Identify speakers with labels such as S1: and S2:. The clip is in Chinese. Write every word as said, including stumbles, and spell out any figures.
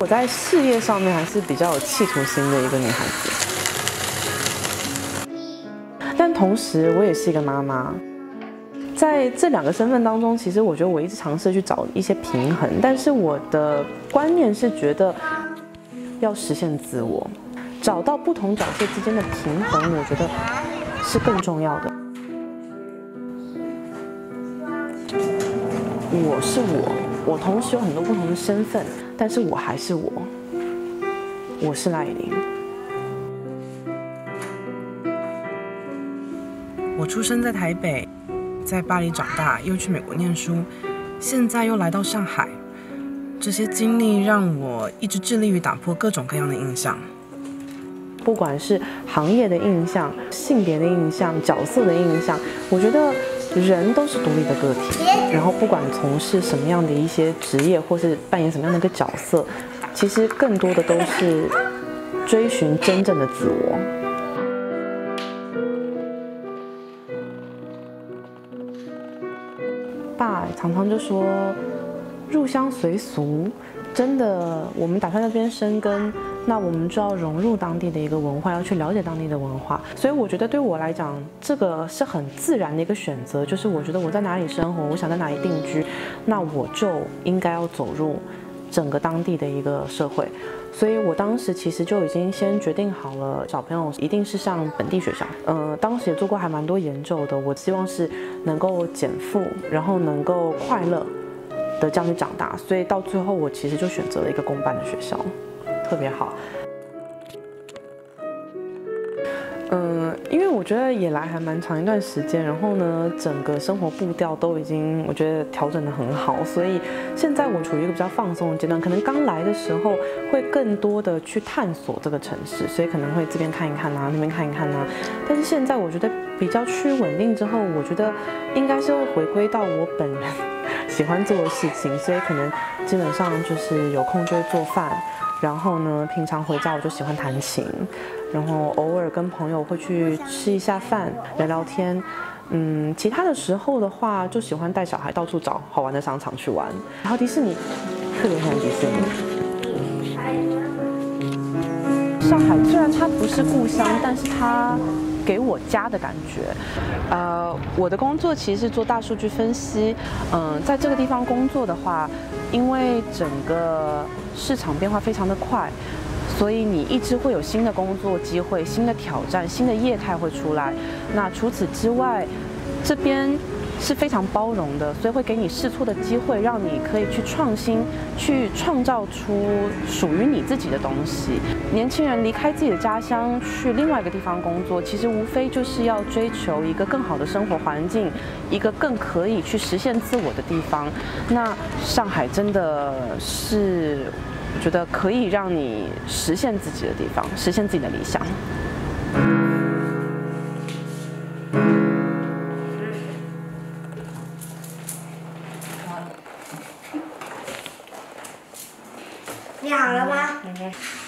S1: 我在事业上面还是比较有企图心的一个女孩子，但同时我也是一个妈妈。在这两个身份当中，其实我觉得我一直尝试去找一些平衡，但是我的观念是觉得要实现自我，找到不同角色之间的平衡，我觉得是更重要的。我是我，我同时有很多不同的身份，但是我还是我，我是赖以玲。
S2: 我出生在台北，在巴黎长大，又去美国念书，现在又来到上海。这些经历让我一直致力于打破各种各样的印象，
S1: 不管是行业的印象、性别的印象、角色的印象，我觉得人都是独立的个体。然后不管从事什么样的一些职业，或是扮演什么样的一个角色，其实更多的都是追寻真正的自我。爸常常就说入乡随俗，真的，我们打算在这边生根，那我们就要融入当地的一个文化，要去了解当地的文化。所以我觉得对我来讲，这个是很自然的一个选择，就是我觉得我在哪里生活，我想在哪里定居，那我就应该要走入整个当地的一个社会。所以我当时其实就已经先决定好了，小朋友一定是上本地学校。呃，当时也做过还蛮多研究的，我希望是能够减负，然后能够快乐的这样去长大。所以到最后，我其实就选择了一个公办的学校，特别好。嗯，因为我觉得也来还蛮长一段时间，然后呢，整个生活步调都已经我觉得调整得很好，所以现在我处于一个比较放松的阶段。可能刚来的时候会更多的去探索这个城市，所以可能会这边看一看啊，那边看一看啊。但是现在我觉得比较趋于稳定之后，我觉得应该是会回归到我本人喜欢做的事情，所以可能基本上就是有空就会做饭。然后呢，平常回家我就喜欢弹琴，然后偶尔跟朋友会去吃一下饭，聊聊天。嗯，其他的时候的话，就喜欢带小孩到处找好玩的商场去玩。然后迪士尼，特别喜欢迪士尼。上海虽然它不是故乡，但是它给我家的感觉。呃，我的工作其实是做大数据分析。嗯、呃，在这个地方工作的话，因为整个市场变化非常的快，所以你一直会有新的工作机会、新的挑战、新的业态会出来。那除此之外，这边是非常包容的，所以会给你试错的机会，让你可以去创新，去创造出属于你自己的东西。年轻人离开自己的家乡去另外一个地方工作，其实无非就是要追求一个更好的生活环境，一个更可以去实现自我的地方。那上海真的是我觉得可以让你实现自己的地方，实现自己的理想。
S3: 你好了吗？